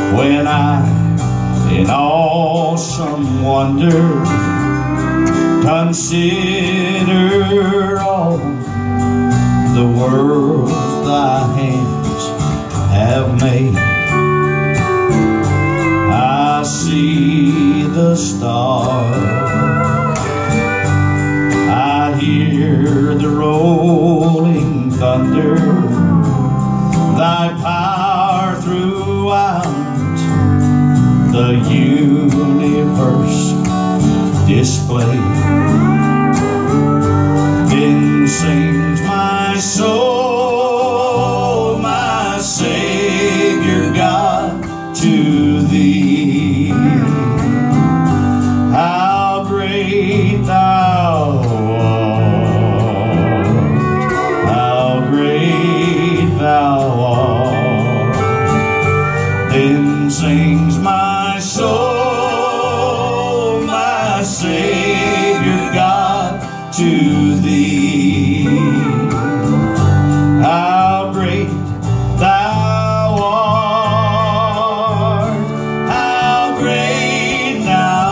when I, in awesome wonder, consider all the worlds thy hands have made. I see the stars, I hear the rolling thunder, thy power throughout the universe displayed. Then sings my soul, my Savior God, to thee. How great thou art, how great thou art. Then sings my soul, my Savior God, to thee. How great thou art, how great thou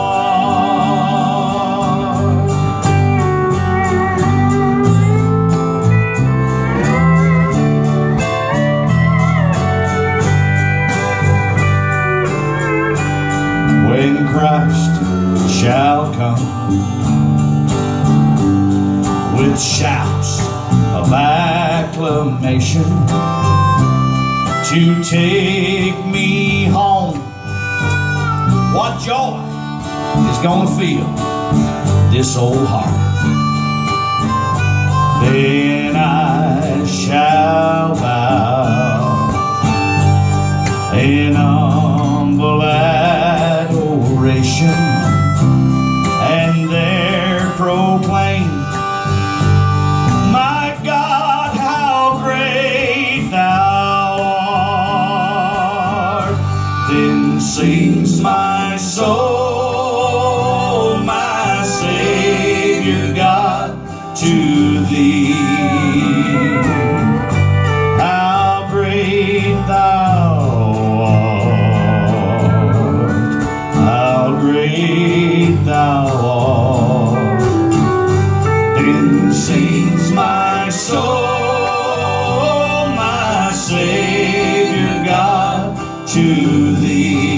art. When Christ shall come with shouts of acclamation to take me home, what joy is gonna fill this old heart. Then I shall bow in humble adoration and there proclaim, my God, how great thou art. Then sings my soul, my Savior God, to thee. How great thou art, how great thou art. Then sings my soul, my Savior God, to thee.